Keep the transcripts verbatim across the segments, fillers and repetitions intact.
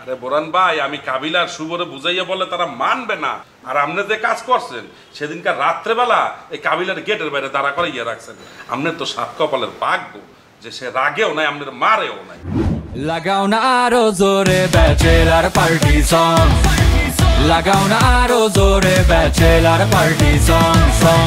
আরে বোরান ভাই, আমি কাবিল আর শুভরে বুঝাইয়া বলে তারা মানবে না। আর আপনি যে কাজ করছেন সেদিনকার রাত্রেবেলা এই কাবিলার গেটের বাইরে দাঁড়া করে ইয়ে রাখছেন। আপনার তো সাত কপালের ভাগ্য যে সে রাগেও নাই, আপনার মারেও নাই। লাগাও না আরো জোরে ব্যাচেলার পার্টি সং, লাগাও না আরো জোরে ব্যাচেলার পার্টি সং সং।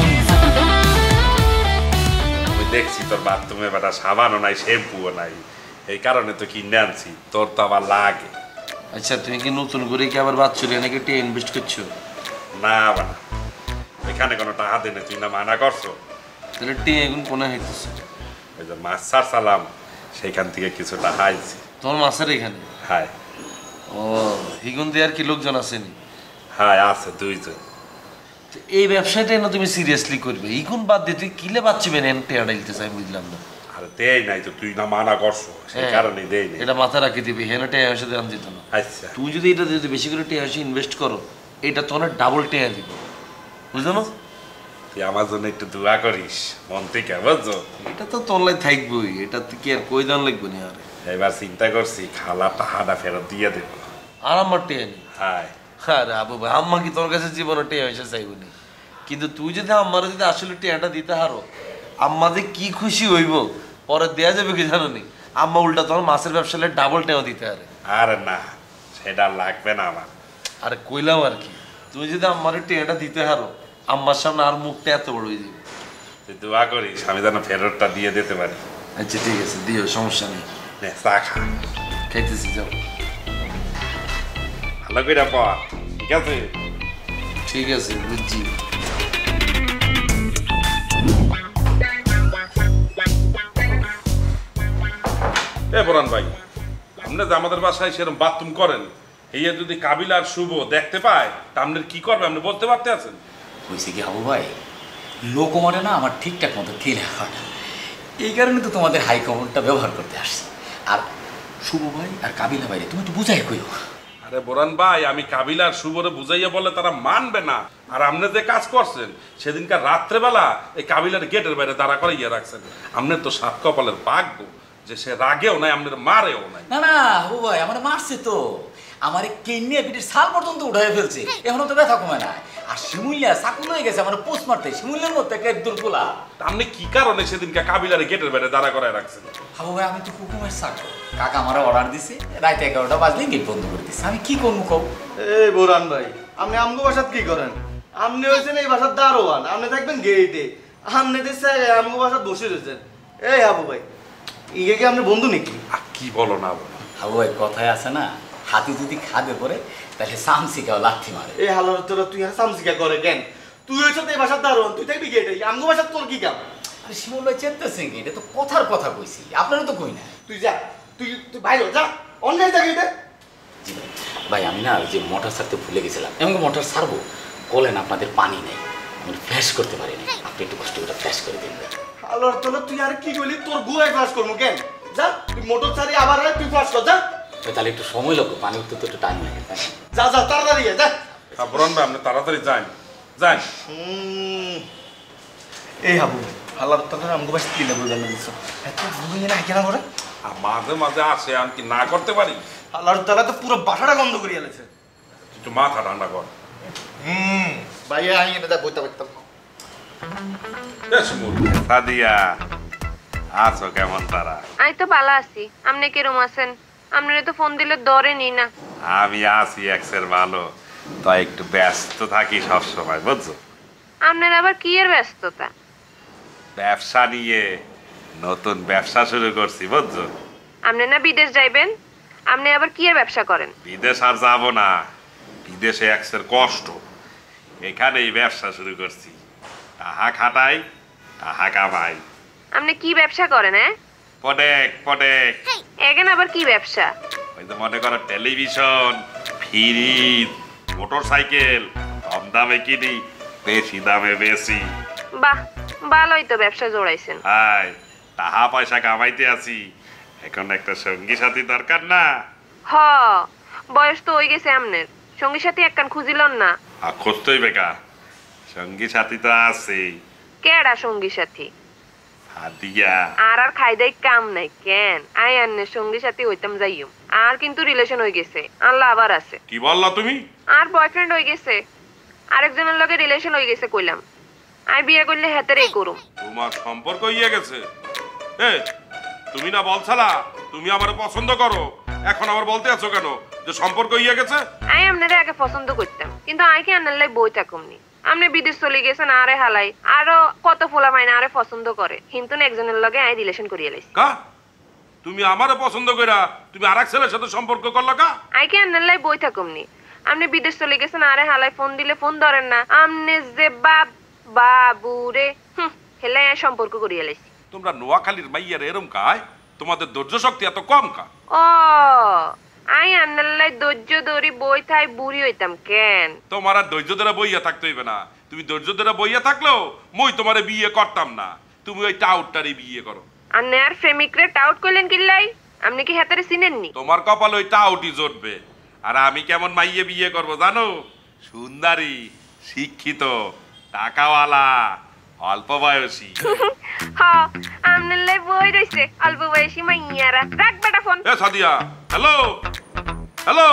আমি দেখছি তোর বাথরুমে বেটা সাবানও নাই, শ্যাম্পুও নাই, এই কারণে তো কিনে আনছি। তোর তো আবার লাগে। আচ্ছা, তুমি কি নতুন করে কি আবার বাচ্চুরি নাকি টিয়া ইনভেস্ট করছো? না বানা, এখানে কোনো টাকা দেনে তুই না মানা করছো। তাহলে টিয়া এখন কোনে হইতেছে? ওই যে মাছ ছাড় সালাম সেইখান থেকে কিছু টাকা আইছি। তোমার মাছের এখানে? হায় ও, হিগুন দিয়ে আর কি লোকজন আসেনি? হায় আছে দুইজন। এই ব্যবসাটাই না তুমি সিরিয়াসলি করবে? ইগুন বাদ দিয়ে তুই কিলে পাচ্ছি বেন টিয়া ডাইলতে চাই, বুঝলাম না। আরে দেই নাই তো, তুই না মানা করছো সেই কারণে দেই নাই। এটা মাথা রাখি দিবি, হেনে টিয়া এসে দেন যেত না। আচ্ছা, তুই যদি এটা যদি বেশি করে টিয়া এসে ইনভেস্ট করো, এটা তোমার ডাবল টিয়া দিব, বুঝলো না? তুই আমার জন্য একটু দোয়া করিস মন থেকে, বুঝছো? এটা তো তোলাই থাকবই, এটা কি আর কই দান লাগবে না। আরে এবার চিন্তা করছি খালা টাকাটা ফেরত দিয়ে দেব। আর আমার টিয়া নি? হায় আরে আবু ভাই, আম্মা কি তোর কাছে জীবনে টিয়া এসে চাইবনি? কিন্তু তুই যদি আম্মার যদি আসলে টিয়াটা দিতে হারো, আম্মা যে কি খুশি হইব পরে দেয়া যাবে কি জানো নি? আম্মা উল্টা তোমার মাছের ব্যবসা ডাবল টিয়া দিতে পারে। আরে না, সেটা লাগবে না আমার। আরে কইলাম আর কি, তুমি যদি আম্মার টিয়াটা দিতে হারো, আম্মার সামনে আর মুখটা এত বড় হয়ে যাবে। তুই দোয়া করিস আমি যেন ফেরতটা দিয়ে দিতে পারি। আচ্ছা ঠিক আছে, দিও, সমস্যা নেই। নে চা খা। খাইতেছি, যাও। ভালো করে পড়, ঠিক আছে? ঠিক আছে, বুঝছি। এ বোরান ভাই, আপনি যে আমাদের বাসায় সেরকম বাথরুম করেন, এই যদি কাবিল আর শুভ দেখতে পায় তা আপনার কি করবে আপনি বলতে পারতে আছেন? হয়েছে কি আবু ভাই, লোকমানে না আমার ঠিকঠাক মতো তেল হয় না, এই কারণে তো তোমাদের হাই কমান্ডটা ব্যবহার করতে আসছি। আর শুভ ভাই আর কাবিলা ভাইরে তুমি একটু বুঝাই কইও। আরে বোরান ভাই, আমি কাবিল আর শুভরে বুঝাইয়া বলে তারা মানবে না। আর আপনি যে কাজ করছেন সেদিনকার রাত্রেবেলা এই কাবিলার গেটের বাইরে দাঁড়া করে ইয়ে রাখছেন। আপনার তো সাত কপালের ভাগ্য যে সে রাগেও নাই, আপনার মারেও নাই। না না আবু ভাই, আমার মারছে তো, আমার কেনিয়া পিঠের সাল পর্যন্ত উঠাই ফেলছে, এখনো তো ব্যথা কমে নাই। আর শিমুলিয়া চাকুল হয়ে গেছে আমার পোস্ট মারতে, শিমুলিয়ার মধ্যে একটা একদম পোলা। আপনি কি কারণে সেদিনকে কাবিলার গেটের বাইরে দাঁড়া করে রাখছেন? আবু ভাই, আমি তো হুকুমের চাকর, কাকা আমার অর্ডার দিছে, রাত এগারোটা বাজলে গেট বন্ধ করে দিচ্ছে, আমি কি করবো কব? এই বোরান ভাই, আপনি আমগো বাসাত কি করেন? আপনি হয়েছেন এই বাসার দারোয়ান, আপনি থাকবেন গেটে, আপনি দেখছে আমগো বাসাত বসে রয়েছেন। এই আবু ভাই, ইগে কি আপনি বন্ধু নাকি? কি বলো না বলো? আবু ভাই, কথায় আছে না, হাতি যদি খাদে পড়ে তাহলে সামসিকাও লাথি মারে। এই হালার তোরা তুই আর সামসিকা করে কেন? তুই হয়েছ এই বাসার দারোয়ান, তুই থাকবি গেটে, আমগো বাসার তোর কি কাম? আরে শিমুল ভাই চেতেছেন কি? এটা তো কথার কথা কইছি, আপনারা তো কই না। তুই যা, তুই তুই বাইরে যা, অন্যায় যা গেটে। জি ভাই, ভাই আমি না ওই যে মোটর ছাড়তে ভুলে গেছিলাম, এমন মোটর ছাড়বো, বলেন আপনাদের পানি নেই, আমি ফ্ল্যাশ করতে পারিনি, আপনি একটু কষ্ট করে ফ্ল্যাশ করে দিন। হালার তোরা তুই আর কি কইলি? তোর গুয়ায় ফ্লাশ করবো কেন? যা, তুই মোটর ছাড়ি আবার আয়, তুই ফ্লাশ কর, যা। তাহলে একটু সময় লাগবে, পানি উঠতে তো একটু টাইম লাগে। যা যা, তাড়াতাড়ি যা। বোরান ভাই, আপনি তাড়াতাড়ি যান যান। এই হাবু ভাই, হালার তোরা আমগো বাসা কিনে বলবেন না দিছো, এত ভুলে না কেন করে? আর মাঝে মাঝে আসে, আমি কি না করতে পারি? হালার তোরা তো পুরো বাসাটা গন্ধ করে এলেছে। একটু মাথা ঠান্ডা কর। হুম, ভাইয়া আই এটা যা বইতে বইতে। সাদিয়া, আছো কেমন তারা? আমি তো ভালো আছি, আপনি কিরম আছেন? আপনারা তো ফোন দিলে ধরেনি না। আমি আছি এক্সের ভালো, তো একটু ব্যস্ত থাকি সব সময়, বুঝছো? আপনার আবার কি এর ব্যস্ততা? ব্যবসা নিয়ে নতুন ব্যবসা শুরু করছি, বুঝছো? আপনি না বিদেশ যাইবেন, আপনি আবার কি এর ব্যবসা করেন? বিদেশ আর যাবো না, বিদেশে এক্সের কষ্ট, এখানেই ব্যবসা শুরু করছি। তাহা খাটাই, তাহা কামাই। আপনি কি ব্যবসা করেন? হ্যাঁ, পডেক পডেক। এখানে আবার কি ব্যবসা? ওই যে মনে করো টেলিভিশন, ফ্রিজ, মোটর সাইকেল, কম দামে কিনি, বেশি দামে বেশি। বাহ, ভালোই তো ব্যবসা জোড়াইছেন। হাই, টাকা পয়সা কামাইতে আছি, এখন একটা সঙ্গী সাথী দরকার না? হ, বয়স তো হয়ে গেছে আপনার, সঙ্গী সাথী একখান খুঁজিলন না? আর খুঁজতেই বেকার, সঙ্গী সাথী তো আছে। কেডা সঙ্গী সাথী? হাদিয়া আর আর খাই দাই কাম নাই কেন আই আন্নের সঙ্গী সাথে হইতাম যাইম আর কিন্তু রিলেশন হয়ে গেছে আল্লাহ আবার আছে কি বললা তুমি? আর বয়ফ্রেন্ড হয়ে গেছে আরেকজনের লগে রিলেশন হয়ে গেছে কইলাম আই বিয়ে করলে হেতেরেই করুম তোমার সম্পর্ক ইয়ে গেছে? এ তুমি না বলছালা তুমি আমারে পছন্দ করো, এখন আবার বলতে আছো কেন যে সম্পর্ক ইয়ে গেছে? আই আপনারে আগে পছন্দ করতাম কিন্তু আই কি আন্নার লাই বই থাকুমনি আপনি বিদেশ চলে গেছেন আরে হালাই আরো কত ফোলা মাইনা আরে পছন্দ করে কিন্তু একজনের লগে আই রিলেশন করিয়ে লাইছি কা তুমি আমারে পছন্দ কইরা তুমি আরেক ছেলের সাথে সম্পর্ক করলা কা? আই কি আন্নার লাই বই থাকুমনি আপনি বিদেশ চলে গেছেন আরে হালাই ফোন দিলে ফোন ধরেন না আমনে যে বাপ বাবু রে হুম হেলে সম্পর্ক করিয়ে লাইছি তোমরা নোয়াখালীর মাইয়ার এরম কায়? তোমাদের ধৈর্য শক্তি এত কম কা? ও আই আন্নার লাই ধৈর্য ধরি বই থাই বুড়ি হইতাম কেন? তোমার আর ধৈর্য ধরে বইয়া থাকতে হইবে না, তুমি ধৈর্য ধরে বইয়া থাকলেও মই তোমারে বিয়ে করতাম না, তুমি ওই টাউটটারই বিয়ে করো। আন্নে আর প্রেমিকরে টাউট কইলেন কিল্লাই? আপনি কি হাতারে চিনেননি? তোমার কপাল ওই টাউটই জুটবে। আর আমি কেমন মাইয়ে বিয়ে করব জানো? সুন্দরী, শিক্ষিত, টাকাওয়ালা, অল্প বয়সী। হ্যাঁ আমনের লাই বই রইছে অল্প বয়সী মাইয়ারা। রাখ বেটা ফোন। এ সাদিয়া, হ্যালো হ্যালো।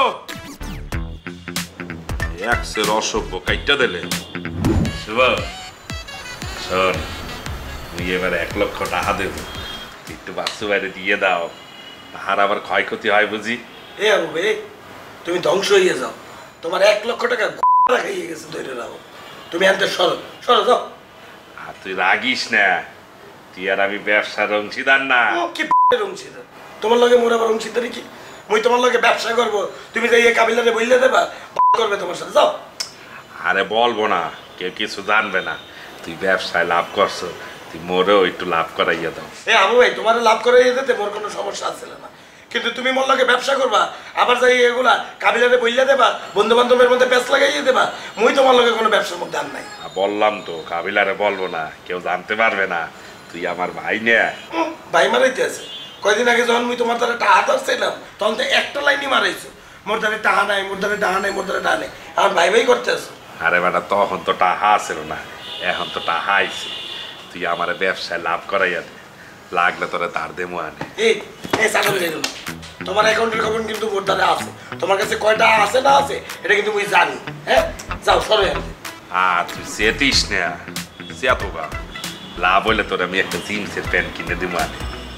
একসের অসভ্য কাইটা দিলে। শুভ শোন, তুই এবার এক লক্ষ টাকা দেব, একটু বাচ্চু বাইরে দিয়ে দাও, তাহার আবার ক্ষয়ক্ষতি হয় বুঝি। এ আবু বে, তুমি ধ্বংস হয়ে যাও, তোমার এক লক্ষ টাকা খাইয়ে গেছে, ধরে রাখো। তুমি আনতে সরো সরো যাও। আর তুই রাগিস না, তুই আর আমি ব্যবসার অংশীদার না। কি অংশীদার? তোমার লগে মোর আবার অংশীদারি কি? মুই তোমার লগে ব্যবসা করবো, তুমি যাই কাবিলারে বইলে দেবা করবে তোমার সাথে, যাও। আরে বলবো না, কেউ কিছু জানবে না, তুই ব্যবসায় লাভ করছো, তুই মোরেও একটু লাভ করাইয়া দাও। এ আবু ভাই, তোমার লাভ করাইয়া দিতে মোর কোনো সমস্যা আছে না, কিন্তু তুমি মোর লগে ব্যবসা করবা, আবার যাই এগুলা কাবিলারে বইলে দেবা, বন্ধু বান্ধবের মধ্যে প্যাঁচ লাগাইয়ে দেবা, মুই তোমার লগে কোনো ব্যবসার মধ্যে আর নাই। বললাম তো কাবিলারে বলবো না, কেউ জানতে পারবে না, তুই আমার ভাই নে। ভাই মারাইতে আছে? কয়দিন আগে যখন মুই তোমার দ্বারা টাহা ধরছিলাম তখন তো একটা লাইনই মারাইছো, মোর দ্বারা টাহা নাই, মোর দ্বারা টাহা নাই, মোর দ্বারা টাহা নাই, আমার ভাই ভাই করতে আছো। আরে বেটা, তখন তো টাহা আছিল না, এখন তো টাহা আইছে, তুই আমার ব্যবসায় লাভ করাইয়া দে, লাগলে তোরে তার দেমো আনে। এই এই সাগর যাইল না, তোমার অ্যাকাউন্টের খবর কিন্তু মোর দ্বারা আছে, তোমার কাছে কয়টা আছে না আছে এটা কিন্তু মুই জানি। হ্যাঁ যাও সরে। আর তুই চেতিস না, চেতো গা, লাভ হইলে তোর আমি একটা জিন্সের প্যান্ট কিনে দিব আনে।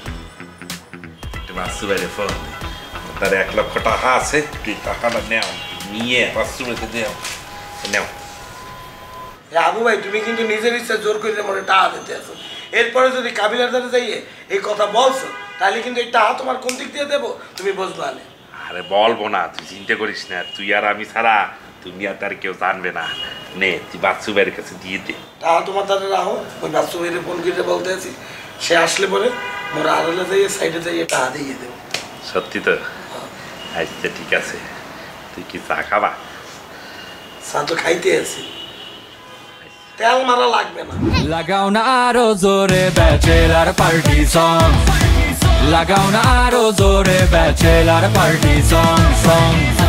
বাসু বাইরে ফোন তার এক লক্ষ টাকা আছে, তুই টাকাটা নেও, নিয়ে বাসু বাইরে দেও, নেও। আবু ভাই, তুমি কিন্তু নিজের ইচ্ছা জোর করে মনে টাকা দিতে আছো, এরপরে যদি কাবিলার দ্বারা যাইয়ে এই কথা বলছো তাহলে কিন্তু এই টাকা তোমার কোন দিক দিয়ে দেবো তুমি বুঝবা না। আরে বলবো না, তুই চিন্তা করিস না, তুই আর আমি ছাড়া তুমি আর তার কেউ জানবে না, নে তুই বাচ্চু বাইরের কাছে দিয়ে দে। টাকা তোমার দ্বারা রাখো, ওই বাচ্চু ভাইরে ফোন করে বলতে আছি, সে আসলে পরে মোরা আড়ালে যাইয়ে সাইডে যাইয়ে টাকা দিয়ে দেবো। সত্যি তো? আচ্ছা ঠিক আছে, তুই কি চা খাবা? চা তো খাইতে আছি, তেল মারা লাগবে না। লাগাও না আরো জোরে ব্যাচেলার পার্টি সং, লাগাও না আরো জোরে ব্যাচেলার পার্টি সং সং।